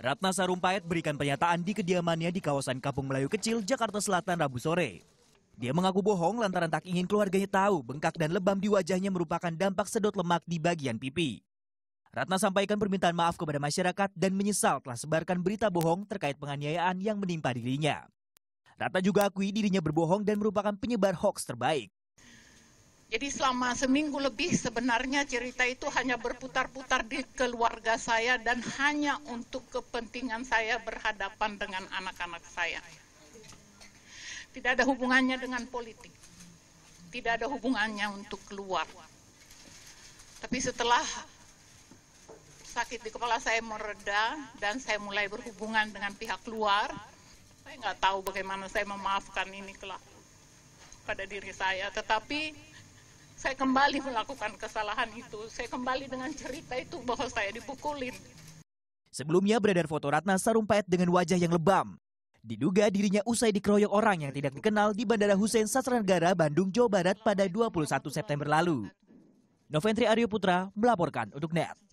Ratna Sarumpait berikan pernyataan di kediamannya di kawasan Kampung Melayu Kecil, Jakarta Selatan, Rabu sore. Dia mengaku bohong lantaran tak ingin keluarganya tahu bengkak dan lebam di wajahnya merupakan dampak sedot lemak di bagian pipi. Ratna sampaikan permintaan maaf kepada masyarakat dan menyesal telah sebarkan berita bohong terkait penganiayaan yang menimpa dirinya. Ratna juga akui dirinya berbohong dan merupakan penyebar hoaks terbaik. Jadi selama seminggu lebih sebenarnya cerita itu hanya berputar-putar di keluarga saya dan hanya untuk kepentingan saya berhadapan dengan anak-anak saya. Tidak ada hubungannya dengan politik. Tidak ada hubungannya untuk keluar. Tapi setelah sakit di kepala saya mereda dan saya mulai berhubungan dengan pihak luar, saya nggak tahu bagaimana saya memaafkan ini kelak pada diri saya. Tetapi saya kembali melakukan kesalahan itu. Saya kembali dengan cerita itu bahwa saya dipukulin. Sebelumnya beredar foto Ratna Sarumpait dengan wajah yang lebam. Diduga dirinya usai dikeroyok orang yang tidak dikenal di Bandara Hussein Sastranegara, Bandung, Jawa Barat pada 21 September lalu. Noventri Aryo Putra melaporkan untuk NET.